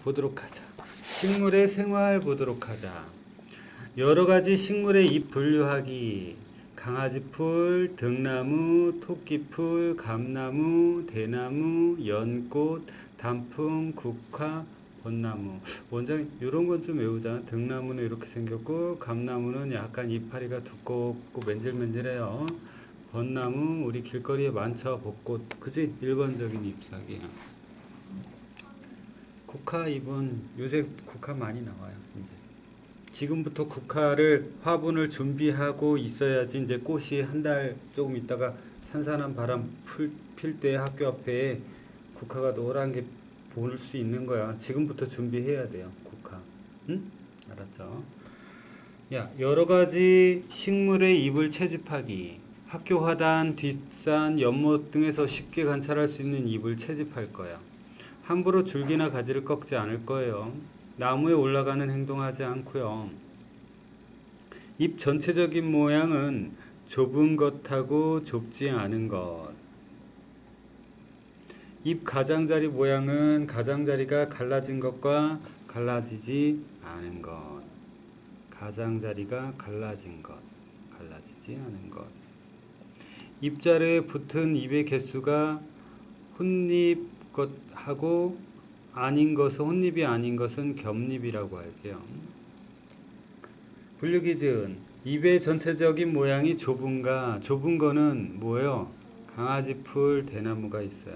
보도록 하자. 식물의 생활 보도록 하자. 여러가지 식물의 잎 분류하기. 강아지풀, 등나무, 토끼풀, 감나무, 대나무, 연꽃, 단풍, 국화, 벚나무. 원장님 이런 건 좀 외우자. 등나무는 이렇게 생겼고, 감나무는 약간 이파리가 두껍고 맨질맨질해요. 벚나무 우리 길거리에 많죠. 벚꽃. 그지? 일반적인 잎사귀야. 국화 잎은 요새 국화 많이 나와요. 이제 지금부터 국화를 화분을 준비하고 있어야지 이제 꽃이 한 달 조금 있다가 산산한 바람 필 때 학교 앞에 국화가 노란 게 볼 수 있는 거야. 지금부터 준비해야 돼요. 국화. 응? 알았죠? 야, 여러 가지 식물의 잎을 채집하기. 학교 화단, 뒷산, 연못 등에서 쉽게 관찰할 수 있는 잎을 채집할 거야. 함부로 줄기나 가지를 꺾지 않을 거예요. 나무에 올라가는 행동하지 않고요. 잎 전체적인 모양은 좁은 것하고 좁지 않은 것. 잎 가장자리 모양은 가장자리가 갈라진 것과 갈라지지 않은 것. 가장자리가 갈라진 것, 갈라지지 않은 것. 잎자루에 붙은 잎의 개수가 혼잎 것하고 아닌 것은 혼잎이 아닌 것은 겹잎이라고 할게요. 분류기준. 잎의 전체적인 모양이 좁은 거는 뭐예요? 강아지풀, 대나무가 있어요.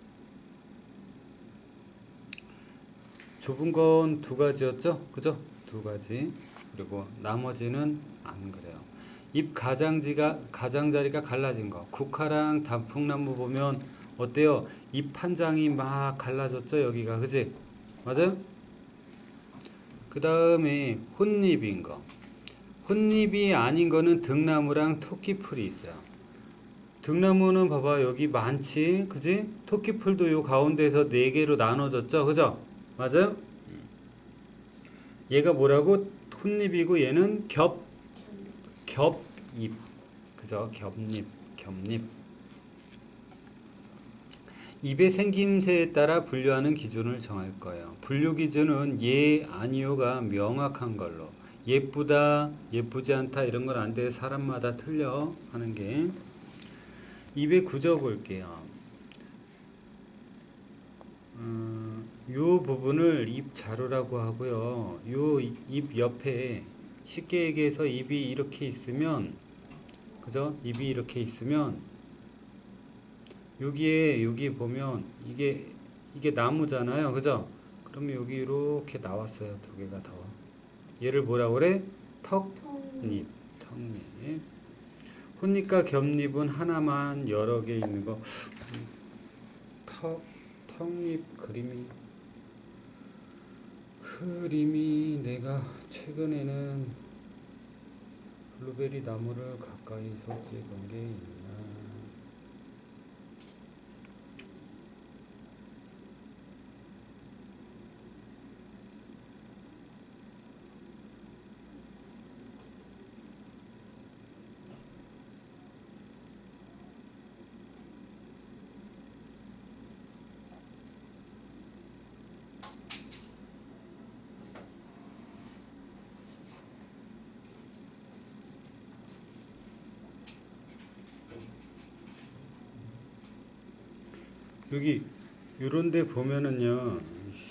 좁은 건 두 가지였죠? 그죠? 두 가지. 그리고 나머지는 안 그래요. 잎 가장자리가 갈라진 거. 국화랑 단풍나무 보면 어때요? 잎 한 장이 막 갈라졌죠? 여기가. 그지? 맞아요? 그 다음에 혼잎인 거. 혼잎이 아닌 거는 등나무랑 토끼풀이 있어요. 등나무는 봐봐. 여기 많지? 그지? 토끼풀도 요 가운데에서 4개로 나눠졌죠? 그죠? 맞아요? 얘가 뭐라고? 혼잎이고 얘는 겹잎. 그죠? 겹잎. 잎의 생김새에 따라 분류하는 기준을 정할 거예요. 분류 기준은 예, 아니요가 명확한 걸로. 예쁘다, 예쁘지 않다 이런 건 안 돼. 사람마다 틀려 하는 게. 잎의 구조 볼게요. 요 부분을 잎 자루라고 하고요. 요 잎 옆에 쉽게 얘기해서 잎이 이렇게 있으면, 그죠? 잎이 이렇게 있으면 여기 보면 이게 나무잖아요. 그죠? 그러면 여기 이렇게 나왔어요. 두 개가 더. 얘를 뭐라고 그래? 턱잎. 혼잎과 겹잎은 하나만 여러 개 있는 거. 턱잎 그림이 내가 최근에는 블루베리 나무를 가까이서 찍은 게 있나. 여기 요런데 보면은요,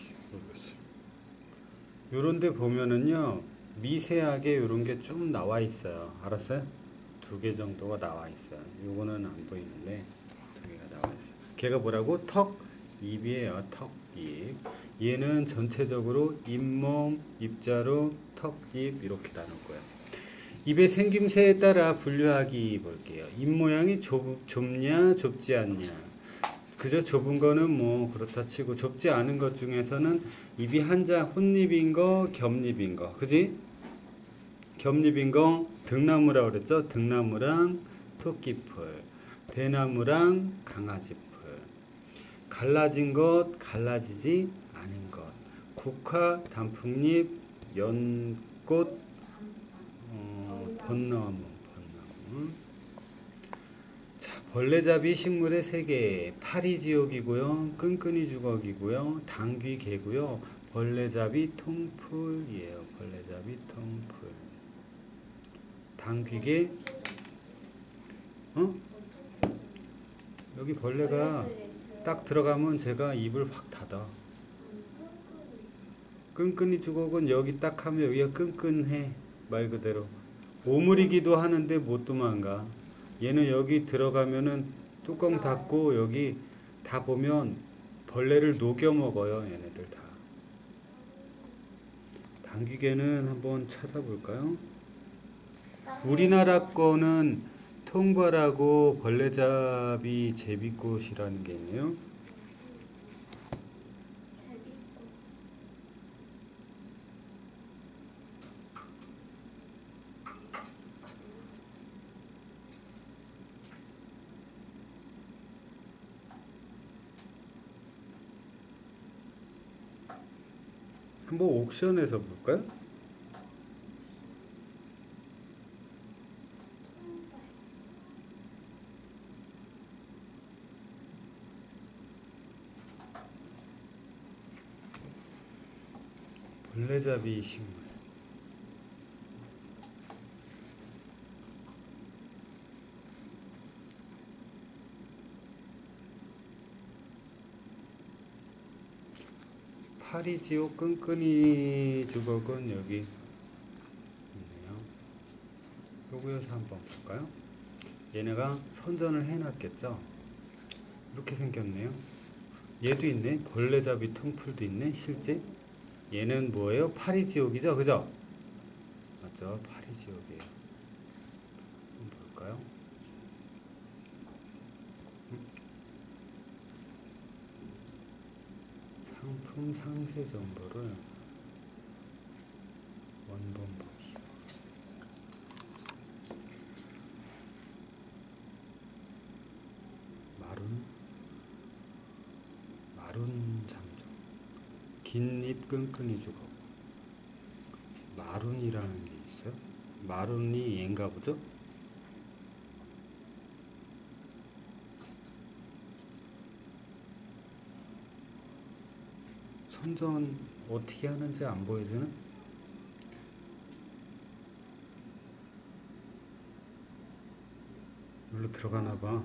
요런데 보면은요 미세하게 요런 게 좀 나와 있어요. 알았어요? 2개 정도가 나와 있어요. 요거는 안 보이는데 2개가 나와 있어요. 걔가 뭐라고? 턱잎이에요. 턱잎. 얘는 전체적으로 잇몸, 입자루, 턱잎 이렇게 나눌 거예요. 잎의 생김새에 따라 분류하기 볼게요. 잎 모양이 좁냐 좁지 않냐. 그저 좁은 거는 뭐 그렇다 치고 좁지 않은 것 중에서는 잎이 한자 혼잎인 거, 겹잎인 거. 그지? 겹잎인 거 등나무라고 그랬죠? 등나무랑 토끼풀, 대나무랑 강아지풀. 갈라진 것, 갈라지지 않은 것. 국화, 단풍잎, 연꽃, 벚나무. 자, 벌레잡이 식물의 3개. 파리지옥이고요, 끈끈이 주걱이고요, 당귀개고요. 벌레잡이 통풀이에요. 벌레잡이 통풀. 당귀개. 어? 여기 벌레가 딱 들어가면 제가 입을 확 닫아. 끈끈이 주걱은 여기 딱 하면 여기가 끈끈해. 말 그대로. 오물이기도 하는데 못 도망가. 얘는 여기 들어가면은 뚜껑 닫고 여기 다 보면 벌레를 녹여 먹어요. 얘네들 다. 당귀개는 한번 찾아볼까요? 우리나라 거는 통벌하고 벌레잡이 제비꽃이라는 게 있네요. 한번 옥션에서 볼까요? 벌레잡이 식물. 파리지옥 끈끈이 주걱은 여기 있네요. 여기에서 한번 볼까요? 얘네가 선전을 해놨겠죠? 이렇게 생겼네요. 얘도 있네. 벌레잡이 통풀도 있네. 실제 얘는 뭐예요? 파리지옥이죠, 그죠? 맞죠? 파리지옥이에요. 한번 볼까요? 상품 상세 정보를 원본 보기. 마룬 잠정. 긴 잎 끈끈이 주걱. 마룬이라는 게 있어요. 마룬이 얘인가 보죠? 선전 어떻게 하는지 안 보여주는? 여기로 들어가나 봐.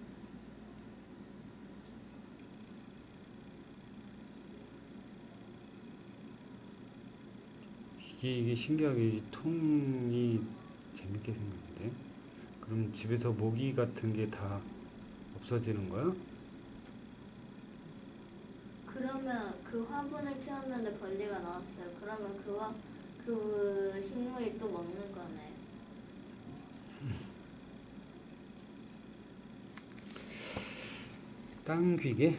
이게 신기하게 이 통이 재밌게 생겼는데? 그럼 집에서 모기 같은 게 다 없어지는 거야? 그러면 그 화분을 키웠는데 벌레가 나왔어요. 그러면 그 식물이 또 먹는 거네. 땅귀개?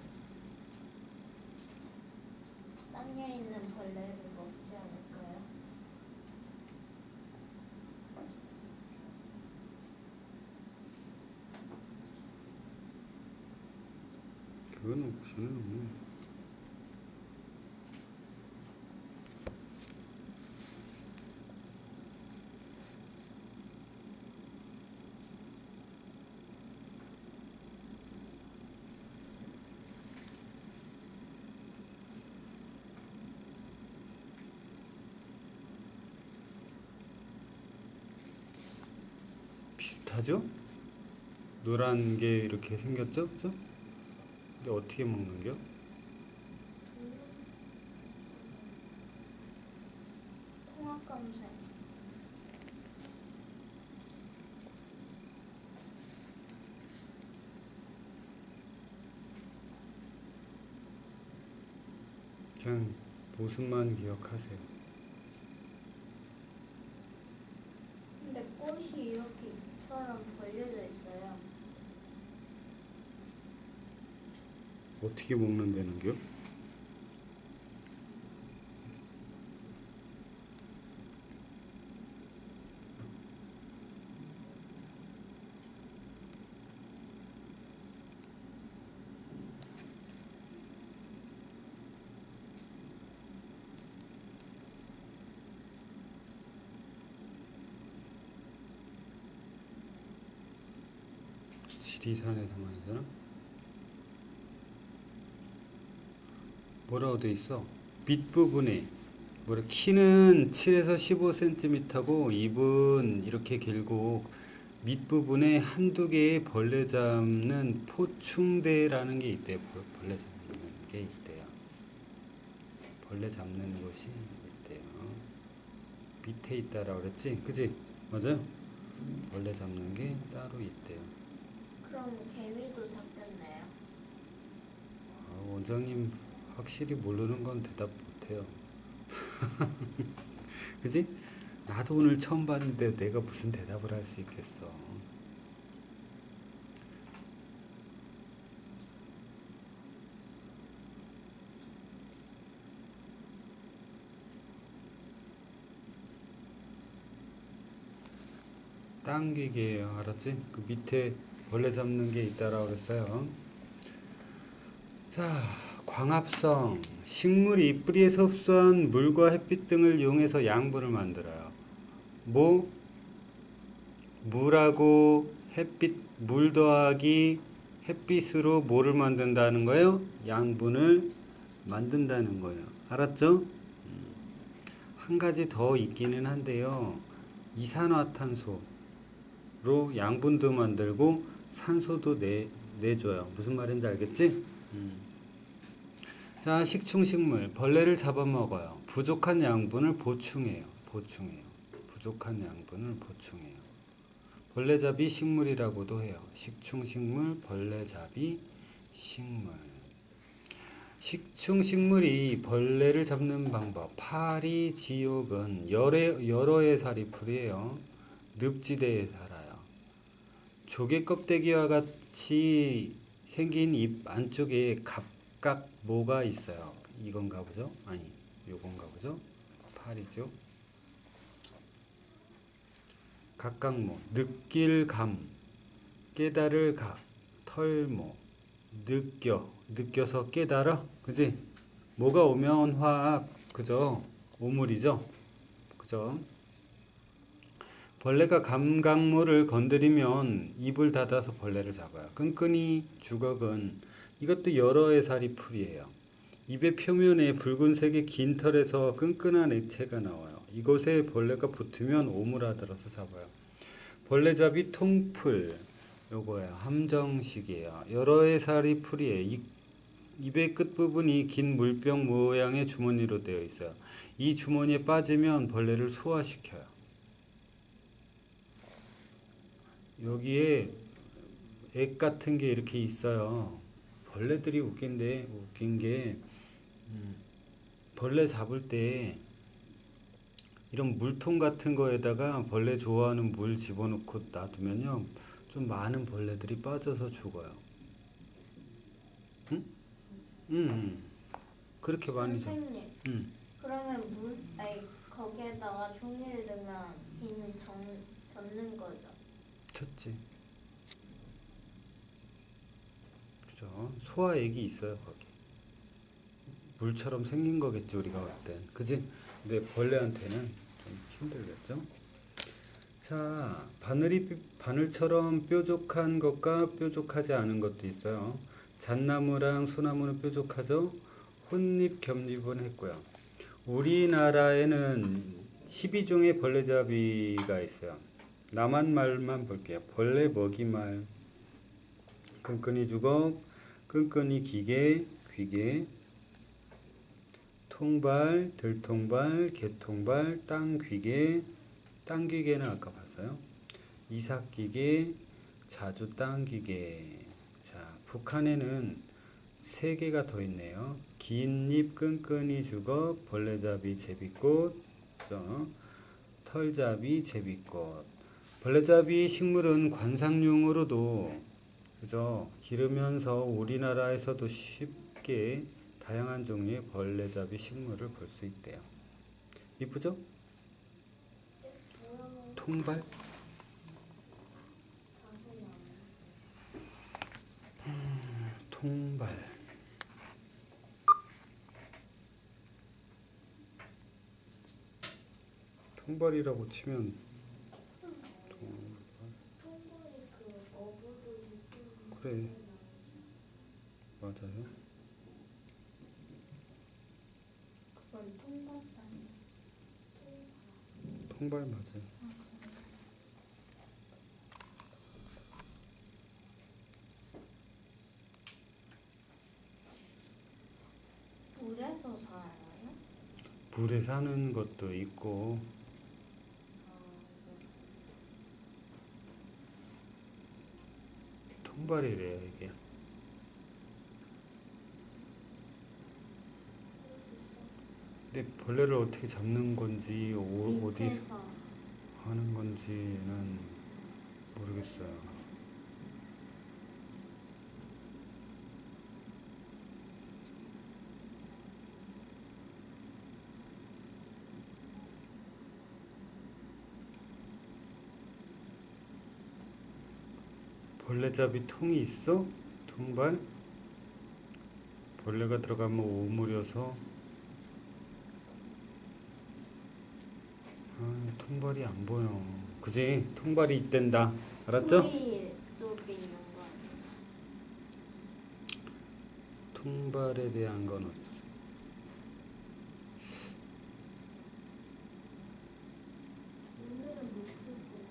땅에 있는 벌레를 먹지 않을까요? 그건 옥션은 비슷하죠? 노란 게 이렇게 생겼죠? 그죠? 근데 어떻게 먹는겨? 통합감색. 그냥 모습만 기억하세요. 근데 꽃이 이렇게 잎처럼 벌려져 있어요. 어떻게 먹는다는겨? 지리산에서 많이 사나? 뭐라고 돼 있어? 밑부분에 뭐래 키는 7에서 15cm고 입은 이렇게 길고 밑부분에 한두 개의 벌레 잡는 포충대라는 게 있대요. 벌레 잡는 게 있대요. 벌레 잡는 곳이 있대요. 밑에 있다라고 그랬지? 그지? 맞아요? 벌레 잡는 게 따로 있대요. 그럼 개미도 잡혔나요? 원장님 확실히 모르는 건 대답 못해요. 그지? 나도 오늘 처음 봤는데 내가 무슨 대답을 할 수 있겠어. 당기기예요. 알았지? 그 밑에 벌레 잡는 게 있다라고 그랬어요. 자, 광합성. 식물이 뿌리에서 흡수한 물과 햇빛 등을 이용해서 양분을 만들어요. 뭐? 물하고 햇빛, 물 더하기 햇빛으로 뭐를 만든다는 거예요? 양분을 만든다는 거예요. 알았죠? 한 가지 더 있기는 한데요. 이산화탄소로 양분도 만들고 산소도 내줘요. 무슨 말인지 알겠지? 자, 식충식물. 벌레를 잡아먹어요. 부족한 양분을 보충해요. 부족한 양분을 보충해요. 벌레잡이 식물이라고도 해요. 식충식물, 벌레잡이 식물. 식충식물이 벌레를 잡는 방법. 파리, 지옥은 여러 해살이풀이에요. 늪지대에 살아요. 조개 껍데기와 같이 생긴 입 안쪽에 각각 뭐가 있어요. 이건가 보죠? 아니, 요건가 보죠? 파리죠. 각각모, 느낄감, 깨달을 각, 털모, 느껴서 깨달아, 그지? 뭐가 오면 화학, 그죠? 오물이죠, 그죠? 벌레가 감각모를 건드리면 입을 닫아서 벌레를 잡아요. 끈끈이 주걱은 이것도 여러 해살이 풀이에요. 입의 표면에 붉은색의 긴 털에서 끈끈한 액체가 나와요. 이곳에 벌레가 붙으면 오물하들어서 잡아요. 벌레잡이 통풀, 요거야 함정식이에요. 여러 해살이 풀이에요. 입의 끝부분이 긴 물병 모양의 주머니로 되어 있어요. 이 주머니에 빠지면 벌레를 소화시켜요. 여기에 액 같은 게 이렇게 있어요. 벌레들이 웃긴 게 벌레 잡을 때 이런 물통 같은 거에다가 벌레 좋아하는 물 집어넣고 놔두면요, 좀 많은 벌레들이 빠져서 죽어요. 응? 그렇게 많이 줘. 선생님, 그러면 거기에다가 종이를 넣으면 비는 젖는 거죠? 쳤지. 그죠? 소화액이 있어요, 거기. 물처럼 생긴 거겠지, 우리가 볼 땐. 그지? 근데 벌레한테는 좀 힘들겠죠? 자, 바늘처럼 뾰족한 것과 뾰족하지 않은 것도 있어요. 잣나무랑 소나무는 뾰족하죠? 혼잎, 겹잎은 했고요. 우리나라에는 12종의 벌레잡이가 있어요. 남한 말만 볼게요. 벌레 먹이말, 끈끈이 주걱, 끈끈이 기계, 귀개, 통발, 들통발, 개통발, 땅귀개, 땅귀개는 아까 봤어요. 이삭귀개, 자주 땅귀개. 자, 북한에는 3개가 더 있네요. 긴잎 끈끈이 주걱, 벌레잡이 제비꽃, 털잡이 제비꽃. 벌레잡이 식물은 관상용으로도 그죠? 기르면서 우리나라에서도 쉽게 다양한 종류의 벌레잡이 식물을 볼 수 있대요. 이쁘죠? 통발? 통발. 통발이라고 치면 통발이 그 어부들이 쓰는 그래. 맞아요. 그건 통닭 아니야? 통발 맞아요. 물에서 살아요? 물에 사는 것도 있고 통발이래요 이게. 근데 벌레를 어떻게 잡는 건지 어디 밑에서 하는 건지는 모르겠어요. 벌레잡이 통이 있어? 통발? 벌레가 들어가면 오므려서 통발이 안 보여. 그지? 통발이 있댄다. 알았죠? 뿌리 쪽에 있는 거 아니야? 통발에 대한 건 없어. 오늘은 못 풀 거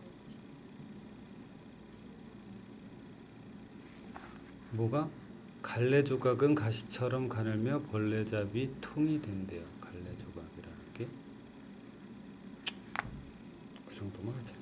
뭐가? 갈래 조각은 가시처럼 가늘며 벌레잡이 통이 된대요. 갈래 조각이라는 게. 그 정도만 하자.